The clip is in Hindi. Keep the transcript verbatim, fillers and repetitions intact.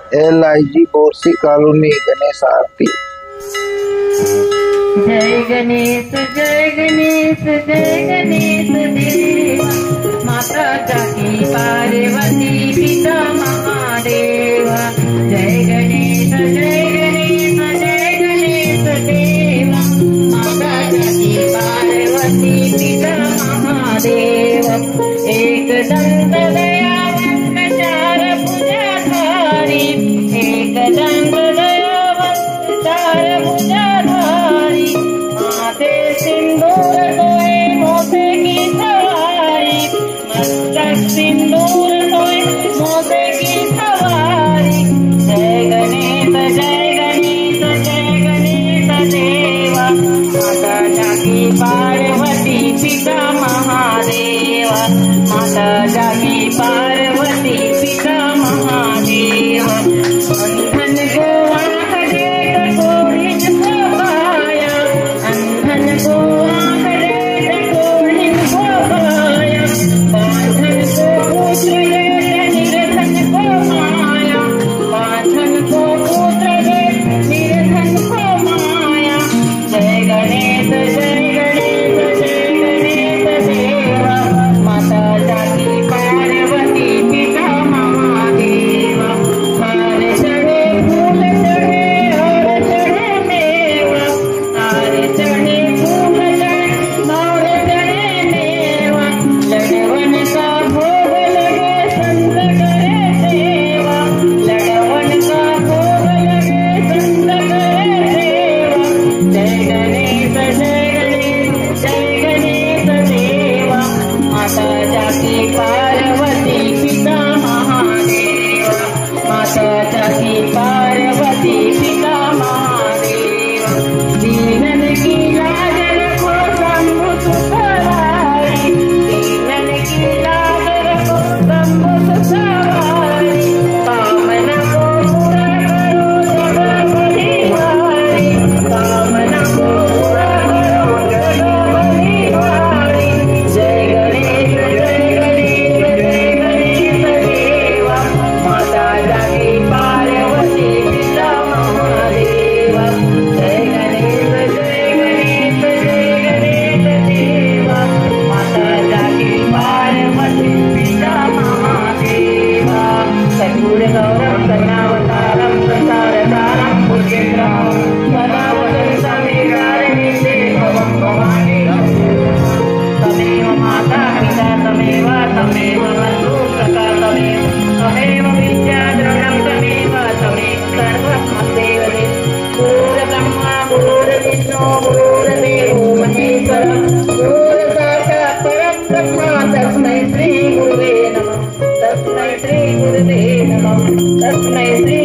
L I G Borsi colony Ganesh आरती। जय गणेश जय गणेश जय गणेश देवा, माता जाकी पार्वती पिता महादेवा। जय गणेश जय गणेश जय गणेश देवा, माता जाकी पार्वती पिता महादेवा। एक दंत दयावंत चार भुजाधारी, एक दंत दयावंत चार भुजाधारी, माथे सिंदूर सोए मोसे की सवारी, मस्तक सिंदूर सोए मोसे की सवारी। जय गणेश जय गणेश जय गणेश देवा, माता जाकी पार्वती पिता महादेवा, माता जाकी पार्वती पिता महादेवा। अंधन को आँख देख कोढ़िन को पाया, अंधन को आँख देख कोढ़िन को पाया, बांधन को पुत्र देख निर्धन को माया, बांधन को पुत्र देख निर्धन को माया। जय गणेश जय गणेश जय गणेश देवा, माता जाकी पार्वती पिता महादेवा। हार चढ़े फूल चढ़े और चढ़े मेवा, हार चढ़े फूल चढ़े और चढ़े मेवा। लड़वन का भोग लगे संत करे सेवा, लड़वन का भोग लगे संत करे सेवा। जय गणेश जय गणेश जय गणेश देवा, माता जाकी पार्वती पिता महादेवा, माता जाकी पार्वती पिता महादेवा। दीनन की लाज रखो शंभु सुतवारी, दीनन की लाज रखो शंभु सुतवारी। कामना को पूरा करो जग बलिहारी, कामना को पूरा करो जग बलिहारी। जय गणेश जय गणेश जय गणेश देवा, माता जाकी पार्वती पिता महादेवा। जय गणेश जय गणेश जय गणेश देवा, माता जाकी पार्वती पिता महादेवा। सद्गुण गौरव करुणावतारम संसारसारम भुजगेन्द्रम सदा वदन्तमेकारणि भवं भवानी। तमेव माता पिता तमेव तमेव बन्धु सखा तमेव, तमेव विद्या द्रविणं तमेव तमेव सर्वस्मदेव देव। गुरुर्ब्रह्मा गुरुर्विष्णु गुरुर्देवो महेश्वरः, गुरुर्साक्षात् परब्रह्म तस्मै श्री गुरुवे नमः, तस्मै श्री गुरुवे नमः, तस्मै श्री